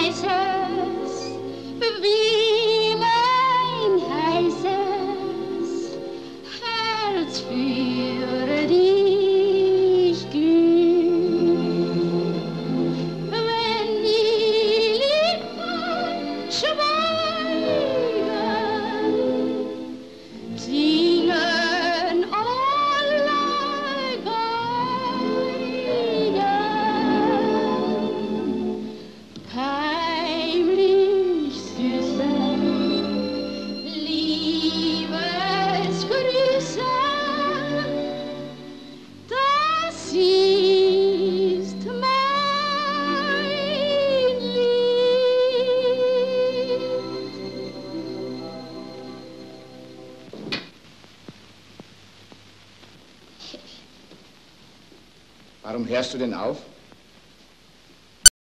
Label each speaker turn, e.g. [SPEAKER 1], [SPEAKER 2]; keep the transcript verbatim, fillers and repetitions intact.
[SPEAKER 1] weißes, wie mein heißes Herz für dich glüht. Wenn die Lippen schweigen, singen alle Geigen heimlich süße Liebesgrüße. Das ist mein Lied.
[SPEAKER 2] Warum hörst du denn auf?